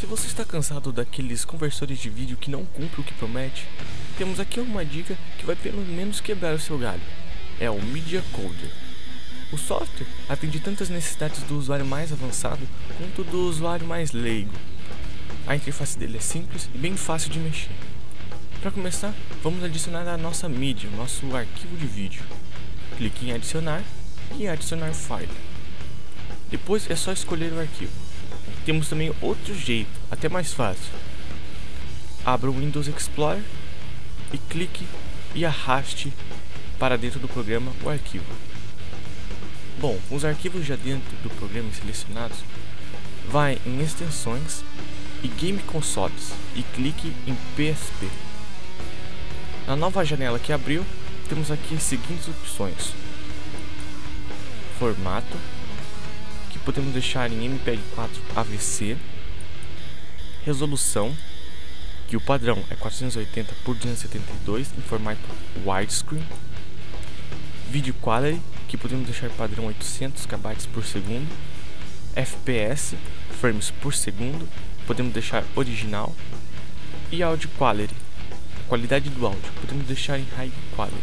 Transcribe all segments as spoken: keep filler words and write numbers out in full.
Se você está cansado daqueles conversores de vídeo que não cumprem o que promete, temos aqui uma dica que vai pelo menos quebrar o seu galho. É o Media Coder. O software atende tantas necessidades do usuário mais avançado quanto do usuário mais leigo. A interface dele é simples e bem fácil de mexer. Para começar, vamos adicionar a nossa mídia, nosso arquivo de vídeo. Clique em adicionar e adicionar file. Depois é só escolher o arquivo. Temos também outro jeito, até mais fácil. Abra o Windows Explorer e clique e arraste para dentro do programa o arquivo. Bom, com os arquivos já dentro do programa selecionados, vai em extensões e Game Consoles e clique em P S P. Na nova janela que abriu, temos aqui as seguintes opções: formato, que podemos deixar em M P G quatro A V C, resolução, que o padrão é quatrocentos e oitenta por duzentos e setenta e dois em formato widescreen, video quality, que podemos deixar padrão oitocentos kilobytes por segundo, F P S, frames por segundo, podemos deixar original, e audio quality, qualidade do áudio, podemos deixar em high quality.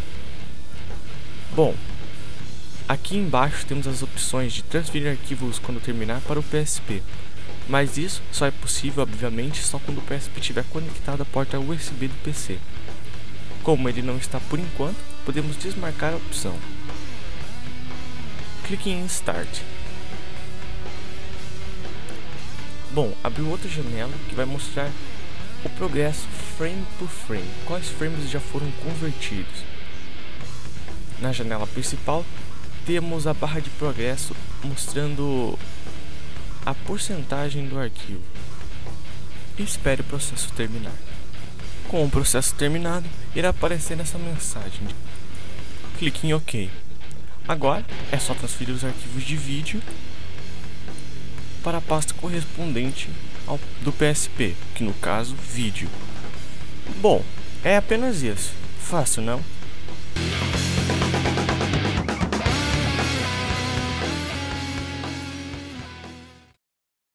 Bom, aqui embaixo temos as opções de transferir arquivos quando terminar para o P S P, mas isso só é possível, obviamente, só quando o P S P estiver conectado à porta U S B do P C. Como ele não está por enquanto, podemos desmarcar a opção. Clique em Start. Bom, abriu outra janela que vai mostrar o progresso frame por frame, quais frames já foram convertidos. Na janela principal, temos a barra de progresso mostrando a porcentagem do arquivo. Espere o processo terminar. Com o processo terminado, irá aparecer essa mensagem. Clique em OK. Agora é só transferir os arquivos de vídeo para a pasta correspondente ao do P S P, que no caso, vídeo. Bom, é apenas isso. Fácil, não?